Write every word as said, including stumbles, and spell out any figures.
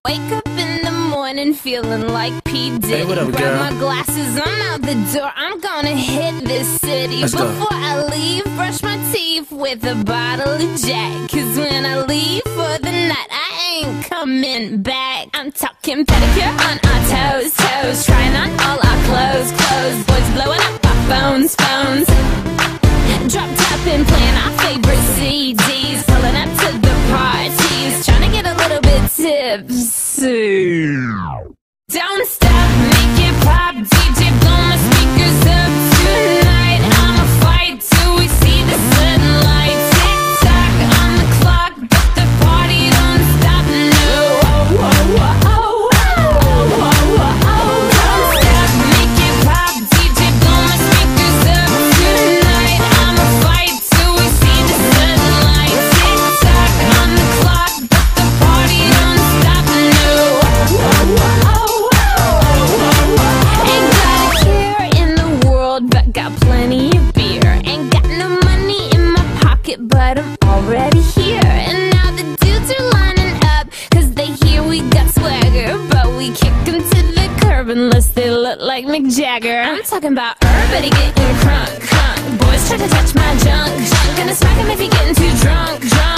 Wake up in the morning feeling like P. Diddy. Hey, what up, Grab girl? my glasses, I'm out the door. I'm gonna hit this city. Let's go. Before I leave, brush my teeth with a bottle of Jack. Cause when I leave for the night, I ain't coming back. I'm talking pedicure on our toes, toes. Trying on all our clothes, clothes. Boys blowing up our phones, phones. Drop top and playing our favorite C Ds. Pulling up to the parties, trying to get a little bit tipsy. Don't stop, make it pop, D J blow my speakers up tonight. I'ma fight till we see the sunlight. Tick tock on the clock, but the party don't stop. No, oh, oh, oh, oh, oh, oh, oh, oh. Don't stop, make it pop, D J blow my speakers up tonight. I'ma fight till we see the sunlight. Tick tock on the clock, but the party don't stop. No, oh, oh, oh, oh. Ain't got a care in the world, but got plenty of beer. Ain't got no money in my pocket, but I'm already here. And now the dudes are lining up, cause they hear we got swagger. But we kick them to the curb unless they look like Mick Jagger. I'm talking about everybody getting crunk, crunk. Boys try to touch my junk, junk. Gonna smack him if he getting too drunk, drunk.